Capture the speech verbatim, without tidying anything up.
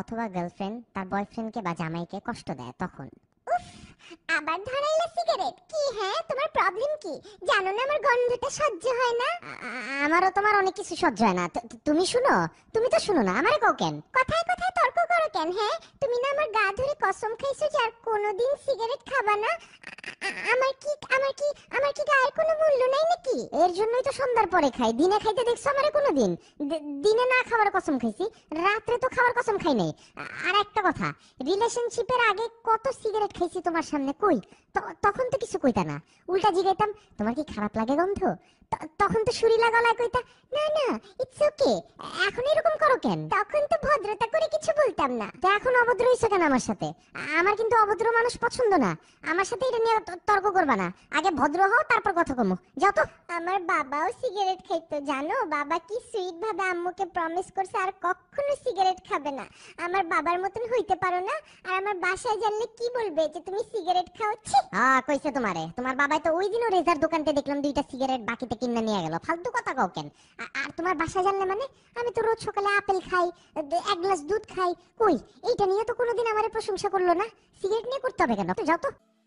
অথবা গার্লফ্রেন্ড তার বয়ফ্রেন্ডকে বা জামাইকে কষ্ট দেয় তখন। উফ, আবার ধরাইলা সিগারেট? কি হ্যাঁ, তোমার প্রবলেম কি? জানো না আমার গন্ধটা সহ্য হয় না। আ- আ- আমারও তোমার অনেক কিছু সহ্য হয় না। তু- তু- তুমি শুনো, তুমি তো শুনো না, আমারে কও কেন? কথায় কথায় তর্ক করো কেন? হ্যাঁ, তুমি না আমার গা ধরে কসম খাইছো যে আর কোনোদিন সিগারেট খাবা না। আ- আ- আমার কি আমার কি আমার কি গায়ের কোনো মূল্য নাই নাকি? এর জন্যই তো সন্ধ্যার পরে খাই। দিনে খাইতে দেখছো আমারে কোনোদিন? দি- দিনে না খাওয়ার কসম খাইছি, রাত্রে তো খাওয়ার কসম খাই নাই। আ- আর একটা কথা, রিলেশনশিপের আগে কত সিগারেট খাইছি তোমার সামনে, কই ত- তখন তো কিছু কইতা না, উল্টা জিগাইতাম তোমার কি খারাপ লাগে গন্ধ? ত- তখন তো সুরিলা গলায় কইতা না না ইটস ওকে। এখন এরকম করো কেন? তখন তো ভদ্রতা করে কিছু বলতাম না। তো এখন অভদ্র হইছো কেন আমার সাথে? আ- আমার কিন্তু অভদ্র মানুষ পছন্দ না। আমার সাথে এটা নিয়ে ত- তর্ক করবা না। আগে ভদ্র হও, তারপর কথা কমো। যাও তো। আমার বাবাও সিগারেট খাইতো জানো। বাবা কি সুইট ভাবে আম্মুকে প্রমিস করছে আর কখনো সিগারেট খাবে না। আমার বাবার মতন হইতে পারো না। আর আমার বাসায় জানলে কি বলবে যে তুমি সিগারেট খাও? ছি। হ্যাঁ কইছে তোমারে, তোমার বাবাই তো ওই দিনও রেজার দোকানতে দেখলাম দুইটা সিগারেট বাকিতে কিনে নিয়ে গেল। ফালতু কথা কও কেন? আ- আর তোমার বাসা জানলে মানে? আমি তো রোজ সকালে আপেল খাই, দ- এক গ্লাস দুধ খাই। কই এইটা নিয়ে তো কোনোদিন আমারে প্রশংসা করলো না। সিগারেট নিয়ে করতে হবে কেন? তো যাও তো।